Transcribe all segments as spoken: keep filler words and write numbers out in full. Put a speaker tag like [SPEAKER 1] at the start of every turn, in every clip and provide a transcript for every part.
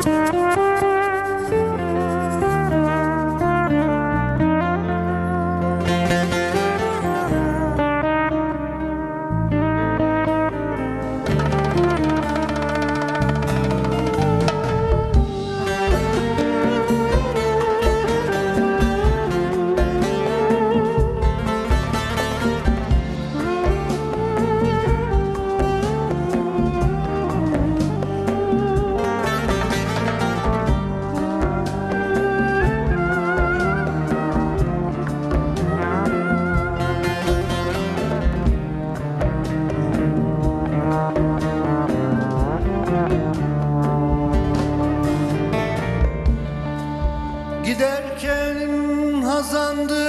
[SPEAKER 1] Giderken hazandı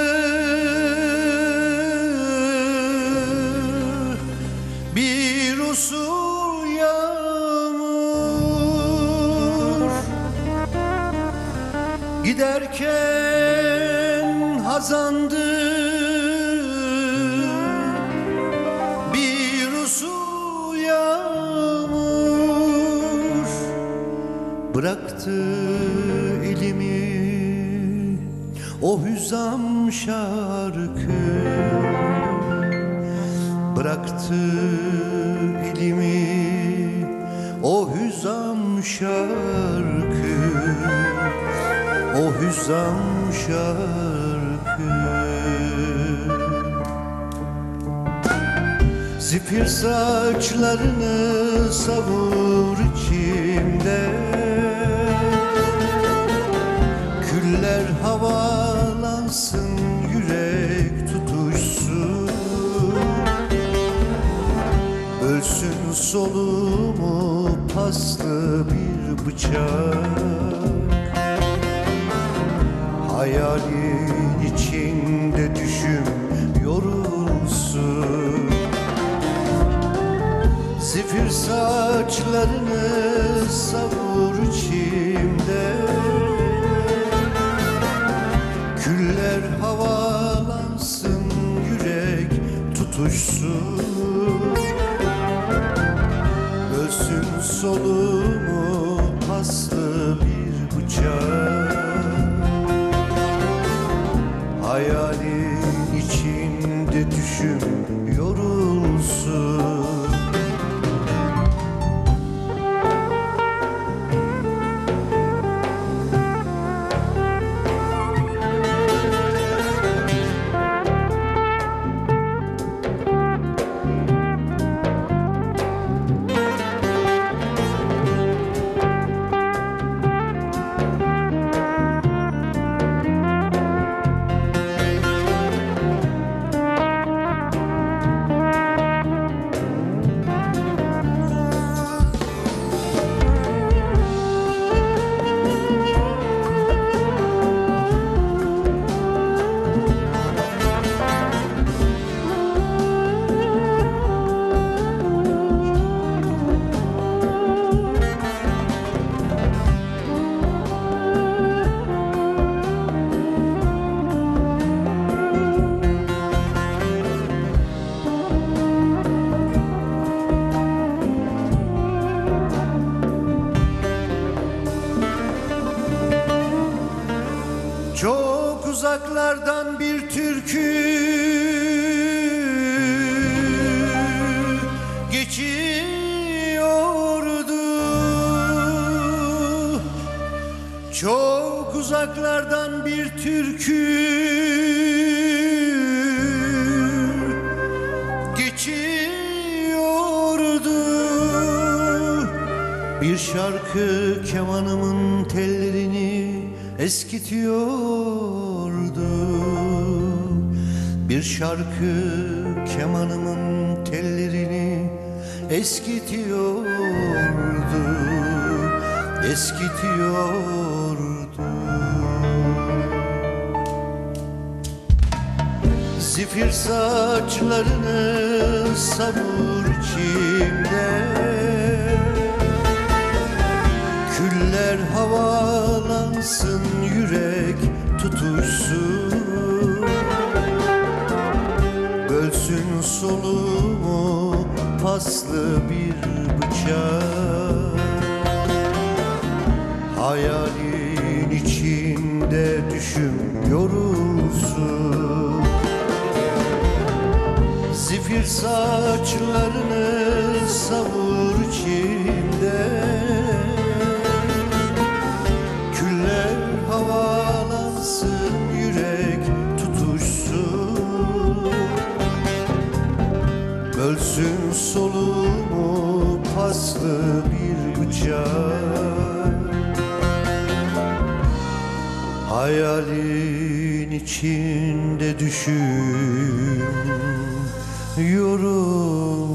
[SPEAKER 1] bir usul yağmur. Giderken hazandı bir usul yağmur. Bıraktı elimi o hüzam şarkı, bıraktı elimi o hüzam şarkı, o hüzam şarkı. Zifir saçlarını savur içimde, küller havalansın, yürek tutuşsun. Bölsün solumu paslı bir bıçak, hayalin içinde düşüm yorulsun. Zifir saçlarını savur içimde, küller havalansın, yürek tutuşsun. Bölsün solumu paslı bir bıçak, hayalin içinde düşüm yorulsun. Çok uzaklardan bir türkü geçiyordu. Çok uzaklardan bir türkü geçiyordu. Bir şarkı kemanımın tellerini eskitiyordu. Bir şarkı kemanımın tellerini eskitiyordu, eskitiyordu. Zifir saçlarını savur içimde, küller havalansın, yürek tutuşsun. Bölsün solumu paslı bir bıçak, düşüm yorulsun. Zifir saçlarını savur içimde, küller havalansın, yürek tutuşsun. Bölsün solumu paslı bir bıçak, hayalin içinde düşüm yorul.